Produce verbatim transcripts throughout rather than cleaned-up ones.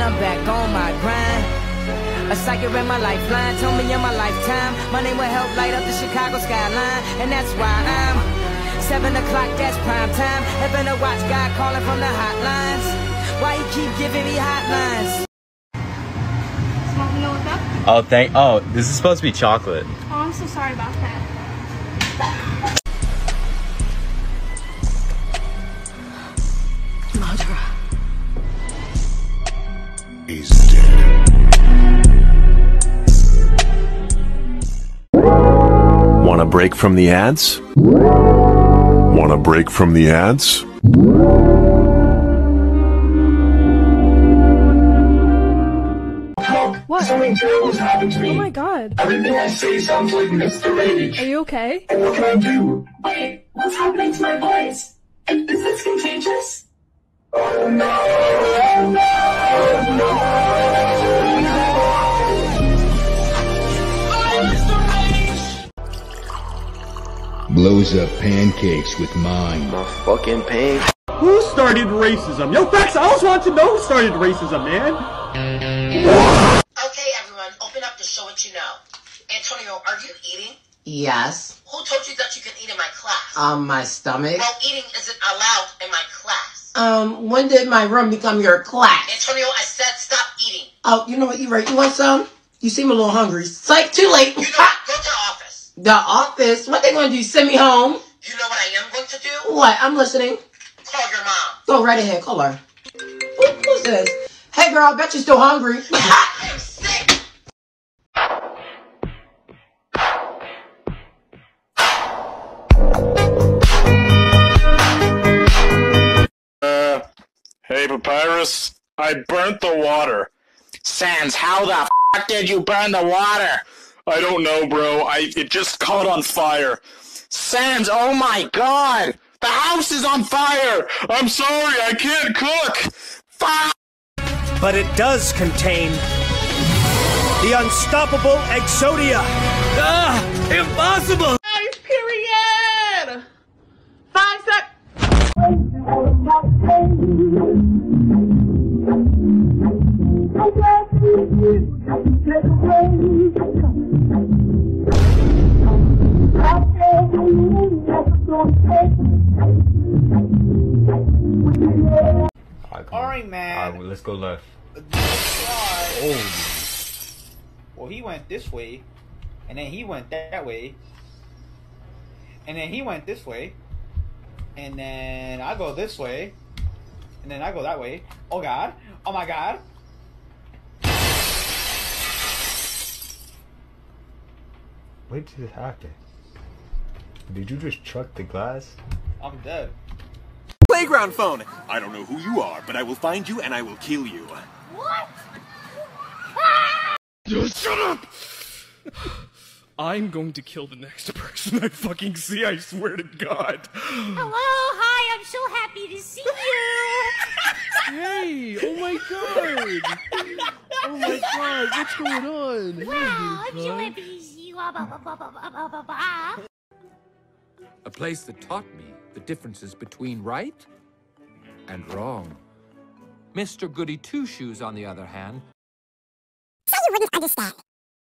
I'm back on my grind. A psychic ran my lifeline, told me in my lifetime my name will help light up the Chicago skyline. And that's why I'm seven o'clock, that's prime time. Having to watch God calling from the hotlines. Why he keep giving me hotlines? Oh, thank. Oh, this is supposed to be chocolate. Oh, I'm so sorry about that. Madra. He's dead. Want a break from the ads? Want a break from the ads? What? Oh my god. I didn't want to say sounds like Mister Rage. Are you okay? And what can I do? Okay, what's happening to my voice? Is this contagious? Oh no! Oh no! No! Oh, Mister Rage! Blows up pancakes with mine. My fucking pain. Who started racism? Yo, Fax, I always want to know who started racism, man. Okay, everyone, open up to show what you know. Antonio, are you eating? Yes. Who told you that you can eat in my class? Um, my stomach. Well, eating isn't allowed in my class. Um, when did my room become your class? Antonio, I said stop eating. Oh, you know what, you right. You want some? You seem a little hungry. Psych, too late. You know what? Go to the office. The office? What they gonna do, send me home? You know what I am going to do? What? I'm listening. Call your mom. Go right ahead, call her. Who, who's this? Hey girl, I bet you're still hungry. I'm sick. Uh, hey Papyrus, I burnt the water. Sans, how the f did you burn the water? I don't know, bro. I it just caught on fire. Sans, oh my god! The house is on fire! I'm sorry, I can't cook! Fire! But it does contain the unstoppable Exodia. Ah, impossible! Nice period! Five sec. Alright, man. Alright, well, let's go left. Oh. Well, he went this way, and then he went that way, and then he went this way, and then I go this way, and then I go that way. Oh god. Oh my god. What did this happen? Did you just chuck the glass? I'm dead. Playground phone! I don't know who you are, but I will find you and I will kill you. What? Just shut up! I'm going to kill the next person I fucking see, I swear to God. Hello, hi, I'm so happy to see you! Hey, oh my god! Oh my god, what's going on? Wow, I'm so happy to see you! A place that taught me the differences between right and wrong. Mister Goody Two-Shoes, on the other hand... So you wouldn't understand.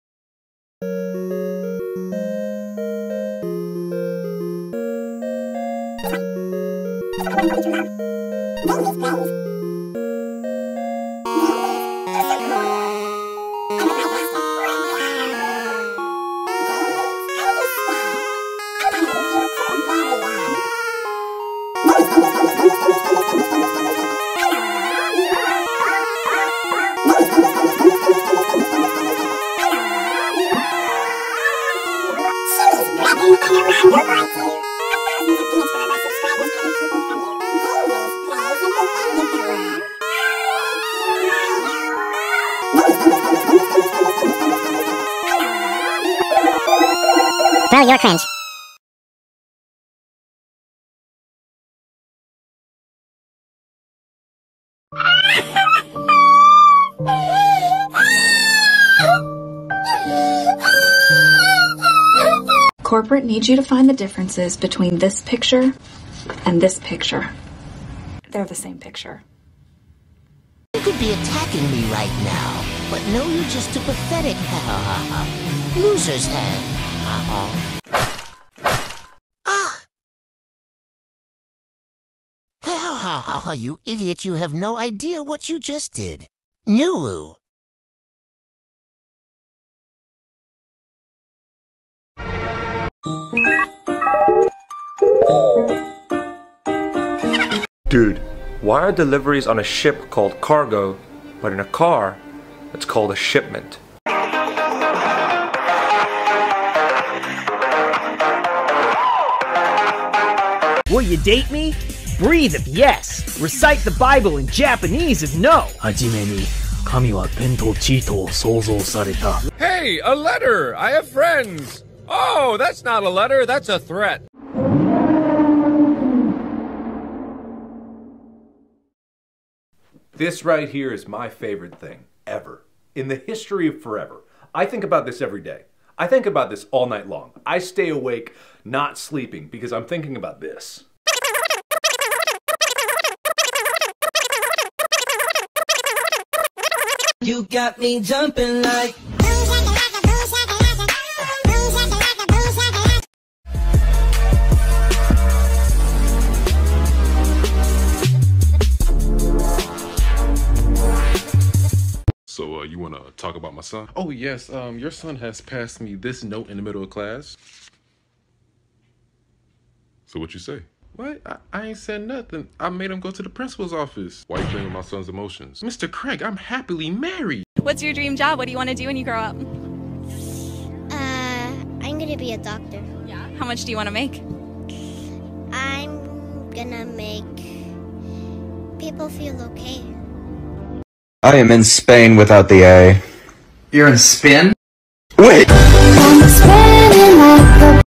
Bro, you're cringe. Corporate needs you to find the differences between this picture and this picture. They're the same picture. You could be attacking me right now, but no, you're just a pathetic loser's head. Ah! You idiot, you have no idea what you just did. Nulu. Dude, why are deliveries on a ship called cargo, but in a car, it's called a shipment? Will you date me? Breathe if yes. Recite the Bible in Japanese if no. Hey, a letter! I have friends! Oh, that's not a letter, that's a threat. This right here is my favorite thing, ever. In the history of forever. I think about this every day. I think about this all night long. I stay awake, not sleeping, because I'm thinking about this. You got me jumping like... So, uh, you want to talk about my son? Oh, yes. Um, your son has passed me this note in the middle of class. So what you say? What? I, I ain't said nothing. I made him go to the principal's office. Why you playing with my son's emotions? Mister Craig, I'm happily married. What's your dream job? What do you want to do when you grow up? Uh, I'm gonna be a doctor. Yeah. How much do you want to make? I'm gonna make people feel okay. I am in Spain without the A. You're in Spin? Wait!